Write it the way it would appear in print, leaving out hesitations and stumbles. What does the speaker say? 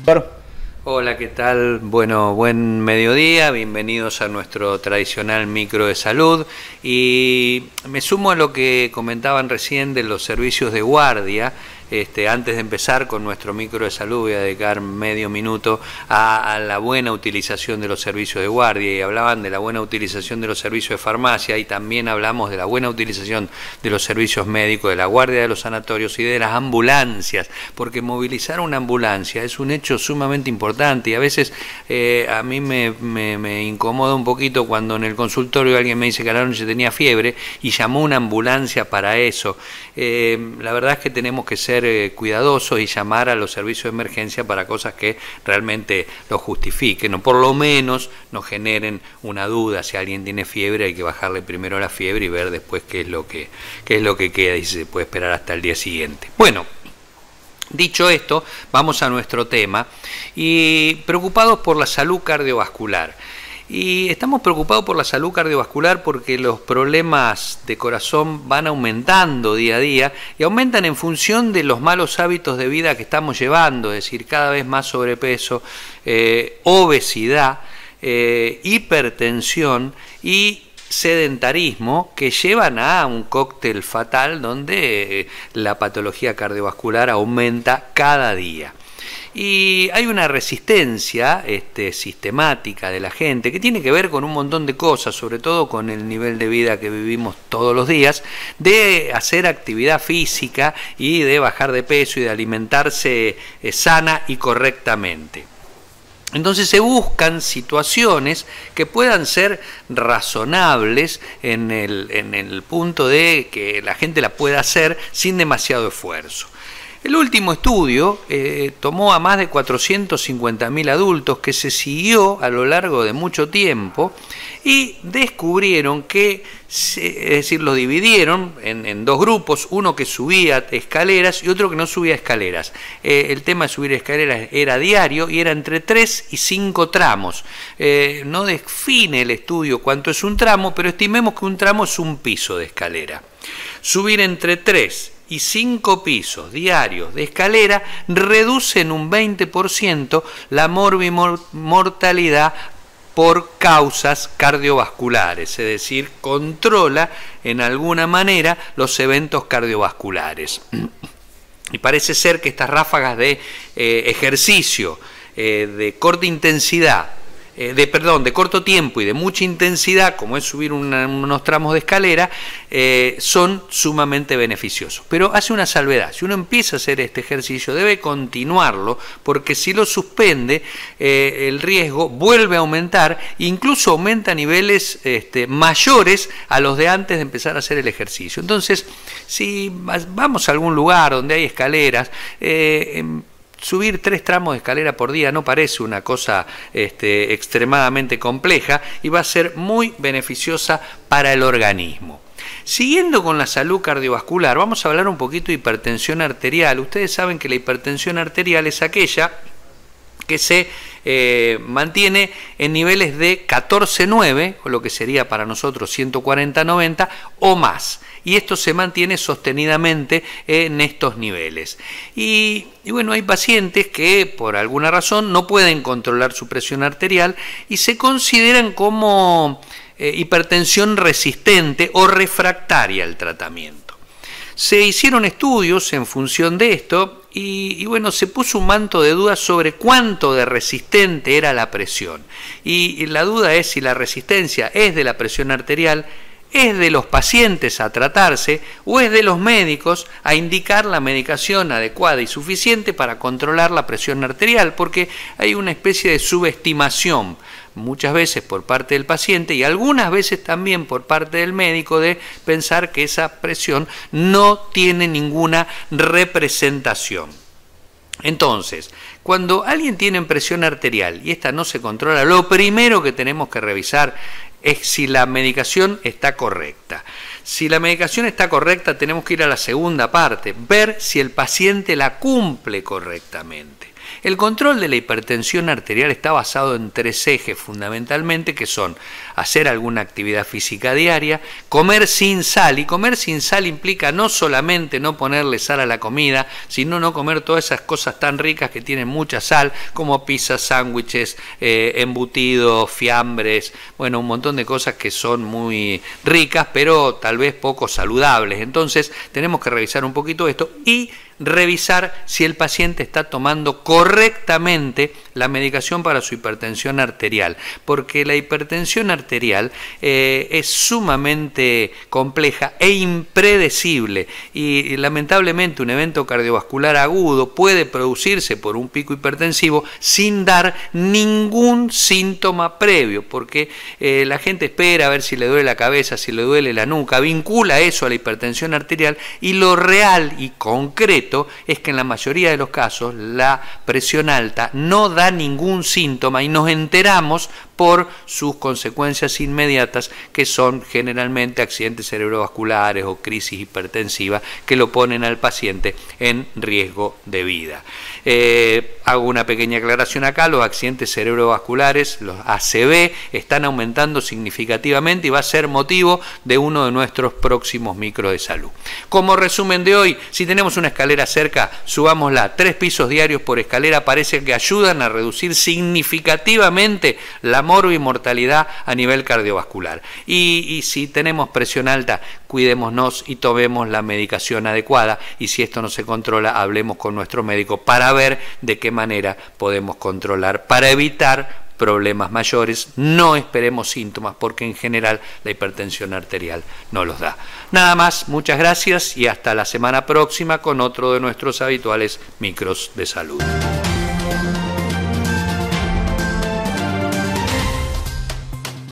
Hola, ¿qué tal? Bueno, buen mediodía, bienvenidos a nuestro tradicional micro de salud y me sumo a lo que comentaban recién de los servicios de guardia. Antes de empezar con nuestro micro de salud voy a dedicar medio minuto a la buena utilización de los servicios de guardia, y hablaban de la buena utilización de los servicios de farmacia, y también hablamos de la buena utilización de los servicios médicos, de la guardia de los sanatorios y de las ambulancias, porque movilizar una ambulancia es un hecho sumamente importante, y a veces a mí me incomoda un poquito cuando en el consultorio alguien me dice que a la noche tenía fiebre y llamó una ambulancia para eso. La verdad es que tenemos que ser cuidadosos y llamar a los servicios de emergencia para cosas que realmente lo justifiquen, o por lo menos nos generen una duda. Si alguien tiene fiebre, hay que bajarle primero la fiebre y ver después qué es lo que queda, y si se puede esperar hasta el día siguiente. Bueno, dicho esto, vamos a nuestro tema, y preocupados por la salud cardiovascular. Y estamos preocupados por la salud cardiovascular porque los problemas de corazón van aumentando día a día, y aumentan en función de los malos hábitos de vida que estamos llevando, es decir, cada vez más sobrepeso, obesidad, hipertensión y sedentarismo, que llevan a un cóctel fatal donde la patología cardiovascular aumenta cada día. Y hay una resistencia sistemática de la gente, que tiene que ver con un montón de cosas, sobre todo con el nivel de vida que vivimos todos los días, de hacer actividad física y de bajar de peso y de alimentarse sana y correctamente. Entonces se buscan situaciones que puedan ser razonables en el punto de que la gente la pueda hacer sin demasiado esfuerzo. El último estudio tomó a más de 450.000 adultos, que se siguió a lo largo de mucho tiempo, y descubrieron que, es decir, los dividieron en dos grupos, uno que subía escaleras y otro que no subía escaleras. El tema de subir escaleras era diario y era entre 3 y 5 tramos. No define el estudio cuánto es un tramo, pero estimemos que un tramo es un piso de escalera. Subir entre 3 y 5 pisos diarios de escalera reduce en un 20% la mortalidad por causas cardiovasculares, es decir, controla en alguna manera los eventos cardiovasculares. Y parece ser que estas ráfagas de ejercicio de corta intensidad, de corto tiempo y de mucha intensidad, como es subir unos tramos de escalera, son sumamente beneficiosos. Pero hace una salvedad: si uno empieza a hacer este ejercicio, debe continuarlo, porque si lo suspende, el riesgo vuelve a aumentar, incluso aumenta a niveles mayores a los de antes de empezar a hacer el ejercicio. Entonces, si vamos a algún lugar donde hay escaleras, subir 3 tramos de escalera por día no parece una cosa extremadamente compleja, y va a ser muy beneficiosa para el organismo. Siguiendo con la salud cardiovascular, vamos a hablar un poquito de hipertensión arterial. Ustedes saben que la hipertensión arterial es aquella que se mantiene en niveles de 14,9, o lo que sería para nosotros 140/90 o más. Y esto se mantiene sostenidamente en estos niveles. Y bueno, hay pacientes que por alguna razón no pueden controlar su presión arterial y se consideran como hipertensión resistente o refractaria al tratamiento. Se hicieron estudios en función de esto y bueno, se puso un manto de dudas sobre cuánto de resistente era la presión. Y la duda es si la resistencia es de la presión arterial, es de los pacientes a tratarse, o es de los médicos a indicar la medicación adecuada y suficiente para controlar la presión arterial, porque hay una especie de subestimación muchas veces por parte del paciente y algunas veces también por parte del médico, de pensar que esa presión no tiene ninguna representación. Entonces, cuando alguien tiene presión arterial y esta no se controla, lo primero que tenemos que revisar es si la medicación está correcta. Si la medicación está correcta, tenemos que ir a la segunda parte, ver si el paciente la cumple correctamente. El control de la hipertensión arterial está basado en 3 ejes fundamentalmente, que son hacer alguna actividad física diaria, comer sin sal, y comer sin sal implica no solamente no ponerle sal a la comida, sino no comer todas esas cosas tan ricas que tienen mucha sal, como pizzas, sándwiches, embutidos, fiambres, bueno, un montón de cosas que son muy ricas, pero tal vez poco saludables. Entonces tenemos que revisar un poquito esto y revisar si el paciente está tomando correctamente la medicación para su hipertensión arterial, porque la hipertensión arterial es sumamente compleja e impredecible, y lamentablemente un evento cardiovascular agudo puede producirse por un pico hipertensivo sin dar ningún síntoma previo, porque la gente espera a ver si le duele la cabeza, si le duele la nuca, vincula eso a la hipertensión arterial, y lo real y concreto es que en la mayoría de los casos la presión alta no da ningún síntoma y nos enteramos por sus consecuencias inmediatas, que son generalmente accidentes cerebrovasculares o crisis hipertensiva que lo ponen al paciente en riesgo de vida. Hago una pequeña aclaración acá: los accidentes cerebrovasculares, los ACV, están aumentando significativamente y va a ser motivo de uno de nuestros próximos micros de salud. Como resumen de hoy, si tenemos una escalera cerca, subámosla. 3 pisos diarios por escalera parece que ayudan a reducir significativamente la morbimortalidad a nivel cardiovascular. Y si tenemos presión alta, cuidémonos y tomemos la medicación adecuada, y si esto no se controla, hablemos con nuestro médico para ver de qué manera podemos controlar, para evitar problemas mayores. No esperemos síntomas, porque en general la hipertensión arterial no los da. Nada más, muchas gracias y hasta la semana próxima con otro de nuestros habituales micros de salud.